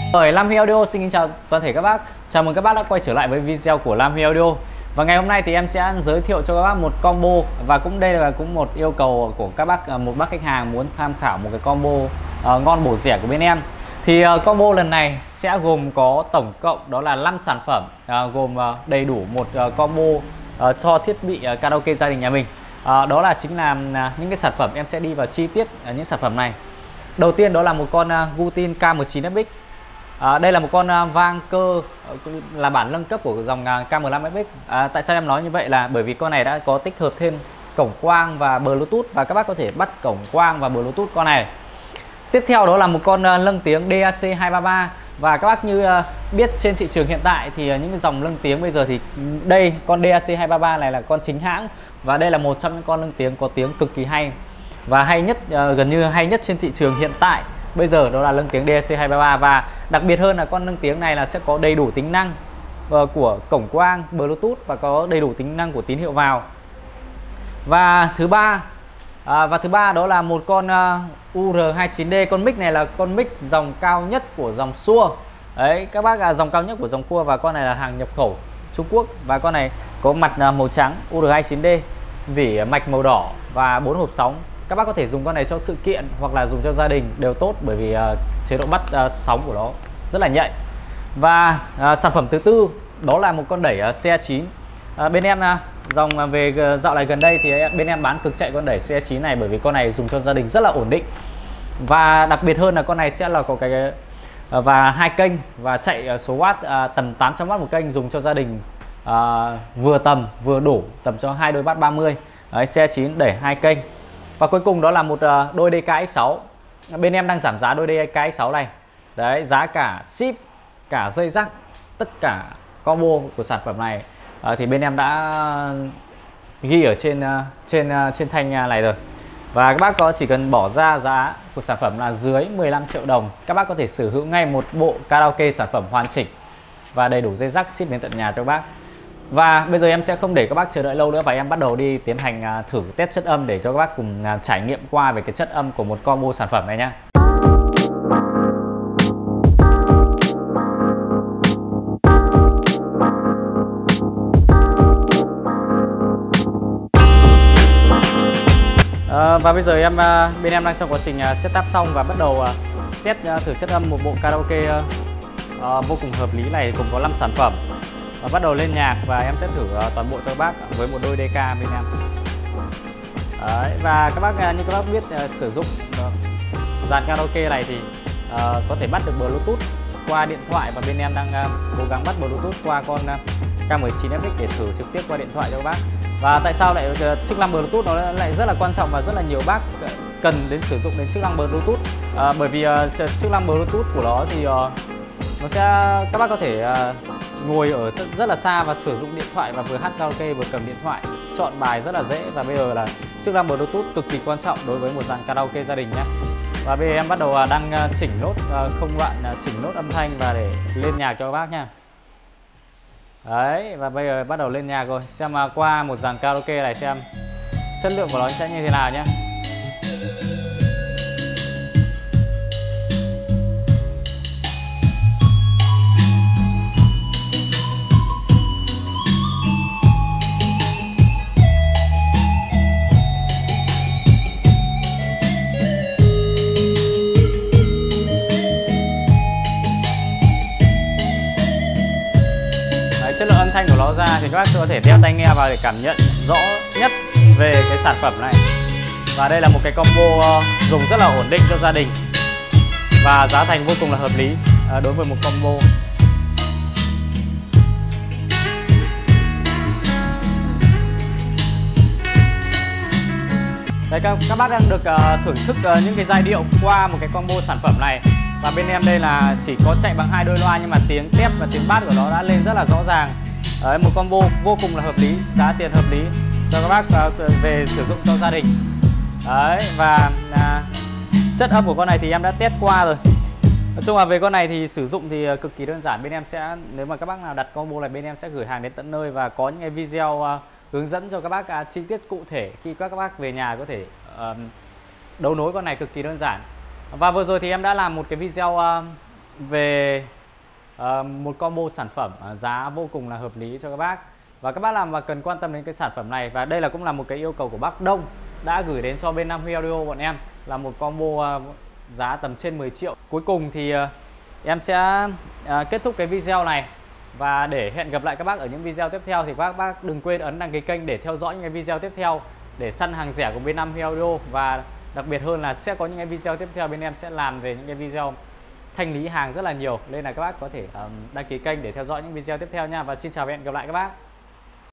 Rồi, Lam Huy Audio xin kính chào toàn thể các bác. Chào mừng các bác đã quay trở lại với video của Lam Huy Audio. Và ngày hôm nay thì em sẽ giới thiệu cho các bác một combo, và đây là cũng một yêu cầu của các bác, một bác khách hàng muốn tham khảo một cái combo ngon bổ rẻ của bên em. Thì combo lần này sẽ gồm có tổng cộng đó là 5 sản phẩm, gồm đầy đủ một combo cho thiết bị karaoke gia đình nhà mình. Đó là chính là những cái sản phẩm em sẽ đi vào chi tiết những sản phẩm này. Đầu tiên đó là một con Gutin K19FX. Đây là một con vang cơ là bản nâng cấp của dòng K15FX. Tại sao em nói như vậy là bởi vì con này đã có tích hợp thêm cổng quang và Bluetooth, và các bác có thể bắt cổng quang và Bluetooth con này. Tiếp theo đó là một con nâng tiếng DAC 233. Và các bác như biết trên thị trường hiện tại thì những cái dòng nâng tiếng bây giờ thì đây con DAC 233 này là con chính hãng, và đây là một trong những con nâng tiếng có tiếng cực kỳ hay và hay nhất, gần như hay nhất trên thị trường hiện tại bây giờ, đó là nâng tiếng DAC 233. Và đặc biệt hơn là con nâng tiếng này là sẽ có đầy đủ tính năng của cổng quang, Bluetooth và có đầy đủ tính năng của tín hiệu vào. Và thứ ba đó là một con UR29D. Con mic này là con mic dòng cao nhất của dòng Shure. Đấy các bác, là dòng cao nhất của dòng Shure, và con này là hàng nhập khẩu Trung Quốc. Và con này có mặt màu trắng UR29D, vỉ mạch màu đỏ và 4 hộp sóng. Các bác có thể dùng con này cho sự kiện hoặc là dùng cho gia đình đều tốt, bởi vì chế độ bắt sóng của nó rất là nhạy. Và sản phẩm thứ tư đó là một con đẩy CA9. Bên em dòng về dạo này gần đây thì bên em bán cực chạy con đẩy CA9 này, bởi vì con này dùng cho gia đình rất là ổn định. Và đặc biệt hơn là con này sẽ là có cái và 2 kênh và chạy số watt tầm 800W một kênh, dùng cho gia đình vừa tầm vừa đủ, tầm cho 2 đôi bass 30. Đấy, CA9 đẩy 2 kênh. Và cuối cùng đó là một đôi DKX6. Bên em đang giảm giá đôi DKX6 này. Đấy, giá cả ship, cả dây rắc, tất cả combo của sản phẩm này thì bên em đã ghi ở trên thanh này rồi. Và các bác chỉ cần bỏ ra giá của sản phẩm là dưới 15 triệu đồng, các bác có thể sở hữu ngay một bộ karaoke sản phẩm hoàn chỉnh và đầy đủ dây rắc ship đến tận nhà cho các bác. Và bây giờ em sẽ không để các bác chờ đợi lâu nữa, và em bắt đầu đi tiến hành thử test chất âm để cho các bác cùng trải nghiệm qua về cái chất âm của một combo sản phẩm này nhé. Và bây giờ bên em đang trong quá trình setup xong và bắt đầu test thử chất âm một bộ karaoke vô cùng hợp lý này, cùng có 5 sản phẩm. Và bắt đầu lên nhạc và em sẽ thử toàn bộ cho các bác với một đôi DK bên em. Đấy, và các bác như các bác biết sử dụng dàn karaoke này thì có thể bắt được Bluetooth qua điện thoại, và bên em đang cố gắng bắt Bluetooth qua con K19FX để thử trực tiếp qua điện thoại cho các bác. Và tại sao lại chức năng Bluetooth nó lại rất là quan trọng và rất là nhiều bác cần đến sử dụng đến chức năng Bluetooth, bởi vì chức năng Bluetooth của nó thì nó sẽ, các bác có thể ngồi ở rất là xa và sử dụng điện thoại và vừa hát karaoke vừa cầm điện thoại chọn bài rất là dễ. Và bây giờ là chức năng Bluetooth cực kỳ quan trọng đối với một dàn karaoke gia đình nhé. Và bây giờ em bắt đầu đang chỉnh nốt không đoạn, chỉnh nốt âm thanh và để lên nhạc cho các bác nha. Đấy, và bây giờ bắt đầu lên nhạc rồi, xem qua một dàn karaoke này xem chất lượng của nó sẽ như thế nào nhé. Chất lượng âm thanh của nó ra thì các bác có thể đeo tai nghe vào để cảm nhận rõ nhất về cái sản phẩm này. Và đây là một cái combo dùng rất là ổn định cho gia đình, và giá thành vô cùng là hợp lý đối với một combo. Đây, các bác đang được thưởng thức những cái giai điệu qua một cái combo sản phẩm này. Và bên em đây là chỉ có chạy bằng 2 đôi loa, nhưng mà tiếng tép và tiếng bass của nó đã lên rất là rõ ràng. Đấy, một combo vô cùng là hợp lý, giá tiền hợp lý cho các bác về sử dụng cho gia đình. Đấy, và chất âm của con này thì em đã test qua rồi. Nói chung là về con này thì sử dụng thì cực kỳ đơn giản. Bên em sẽ, nếu mà các bác nào đặt combo này, bên em sẽ gửi hàng đến tận nơi và có những cái video hướng dẫn cho các bác chi tiết cụ thể khi các bác về nhà có thể đấu nối con này cực kỳ đơn giản. Và vừa rồi thì em đã làm một cái video về một combo sản phẩm giá vô cùng là hợp lý cho các bác, và các bác làm và cần quan tâm đến cái sản phẩm này. Và đây cũng là một cái yêu cầu của bác Đông đã gửi đến cho bên Nam Huy Audio bọn em, là một combo giá tầm trên 10 triệu. Cuối cùng thì em sẽ kết thúc cái video này, và để hẹn gặp lại các bác ở những video tiếp theo thì các bác đừng quên ấn đăng ký kênh để theo dõi những cái video tiếp theo để săn hàng rẻ của bên Nam Huy Audio. Và đặc biệt hơn là sẽ có những cái video tiếp theo bên em sẽ làm về những cái video thanh lý hàng rất là nhiều, nên là các bác có thể đăng ký kênh để theo dõi những video tiếp theo nha. Và xin chào và hẹn gặp lại các bác.